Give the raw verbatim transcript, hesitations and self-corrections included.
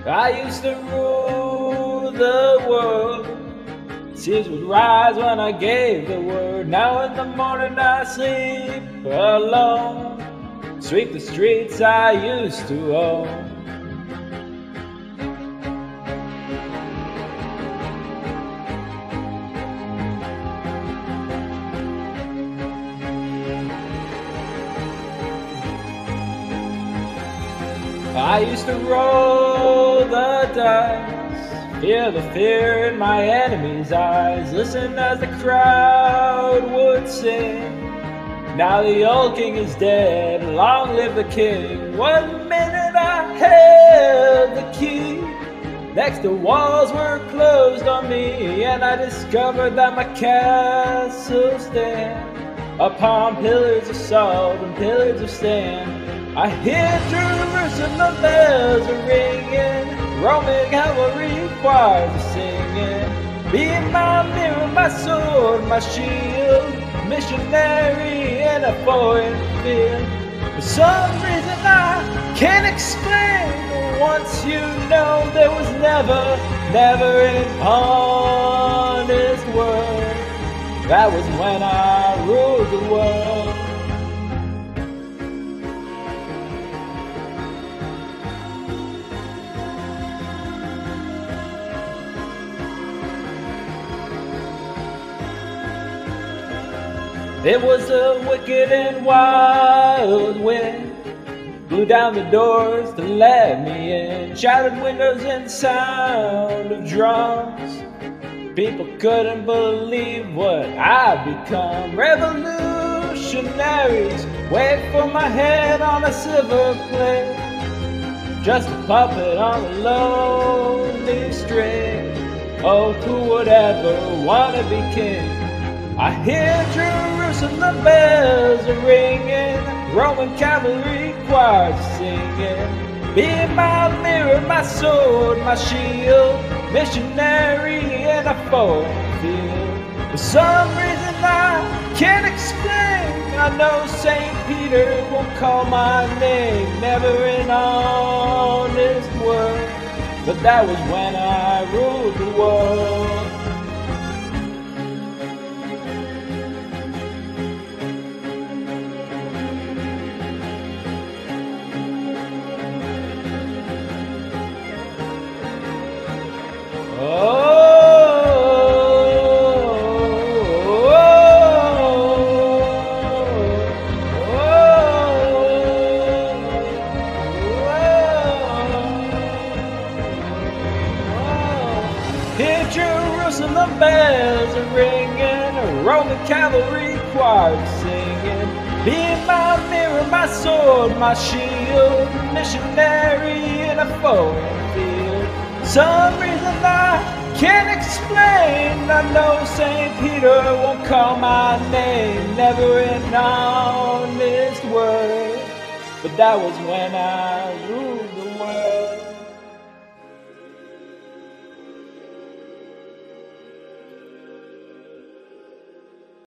I used to rule the world. Tears would rise when I gave the word. Now in the morning I sleep alone. Sweep the streets I used to own. I used to roll the dice, feel the fear in my enemy's eyes, listen as the crowd would sing. Now the old king is dead, long live the king. One minute I held the key, next the walls were closed on me, and I discovered that my castle stands upon pillars of salt and pillars of sand. I hear Jerusalem bells are ringing, Roman cavalry choirs are singing. Be my mirror, my sword, my shield, missionary in a foreign field. For some reason I can't explain, once you know there was never, never an honest word. That was when I ruled the world. It was a wicked and wild wind, blew down the doors to let me in, shattered windows and sound of drums. People couldn't believe what I'd become. Revolutionaries wait for my head on a silver plate, just a puppet on a lonely string. Oh, who would ever want to be king? I hear Jerusalem bells are ringing, Roman cavalry choirs singing. Be my mirror, my sword, my shield, missionary in a foreign field. For some reason I can't explain, I know Saint Peter won't call my name, never an honest word, but that was when I ruled the world. Hear Jerusalem bells are ringing, Roman cavalry choirs singing. Be my mirror, my sword, my shield, missionary in a foreign field. Some reason I can't explain, I know Saint Peter won't call my name, never an honest word, but that was when I ruled.